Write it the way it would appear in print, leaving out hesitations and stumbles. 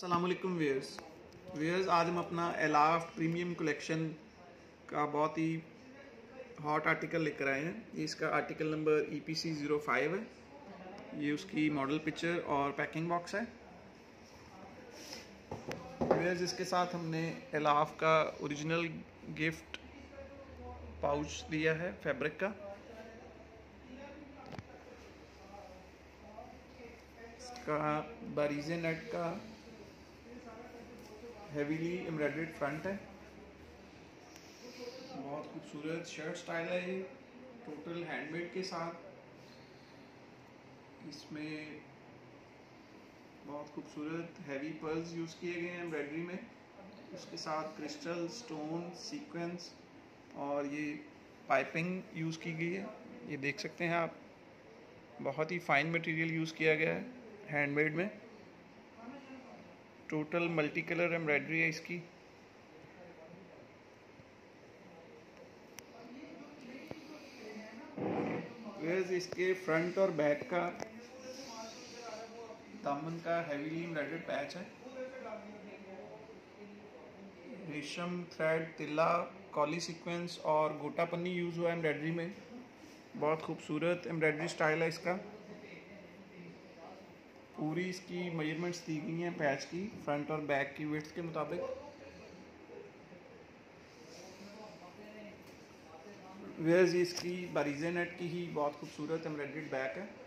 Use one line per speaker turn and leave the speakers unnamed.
अस्सलामुअलैकुम व्यूअर्स, आज हम अपना एलाफ प्रीमियम कलेक्शन का बहुत ही हॉट आर्टिकल लेकर आए हैं। ये इसका आर्टिकल नंबर EPC05 है। ये उसकी मॉडल पिक्चर और पैकिंग बॉक्स है। व्यूअर्स, इसके साथ हमने एलाफ का ओरिजिनल गिफ्ट पाउच दिया है फैब्रिक का। इसका बारीज़े नेट का हेवीली एम्ब्रॉयडर्ड फ्रंट है। बहुत खूबसूरत शर्ट स्टाइल है ये, टोटल हैंडमेड के साथ। इसमें बहुत खूबसूरत हैवी पर्ल्स यूज़ किए गए हैं एम्ब्रॉयडरी में। उसके साथ क्रिस्टल, स्टोन, सीक्वेंस और ये पाइपिंग यूज़ की गई है। ये देख सकते हैं आप, बहुत ही फाइन मटेरियल यूज़ किया गया है हैंडमेड में। टोटल मल्टी कलर एम्ब्रॉयडरी है इसकी। इसके फ्रंट और बैक का दामन का हैवीली एम्ब्रॉयडर्ड पैच है। रेशम, थ्रेड, तिल्ला, कॉली सीक्वेंस और गोटा पन्नी यूज़ हुआ है एम्ब्रॉयडरी में। बहुत खूबसूरत एम्ब्रॉयडरी स्टाइल है इसका। पूरी इसकी मेजरमेंट्स दी गई हैं पैच की, फ्रंट और बैक की विड्थ के मुताबिक। वेयर्स इसकी बारीज़े नेट की ही बहुत खूबसूरत एम्ब्रॉयडर्ड बैक है।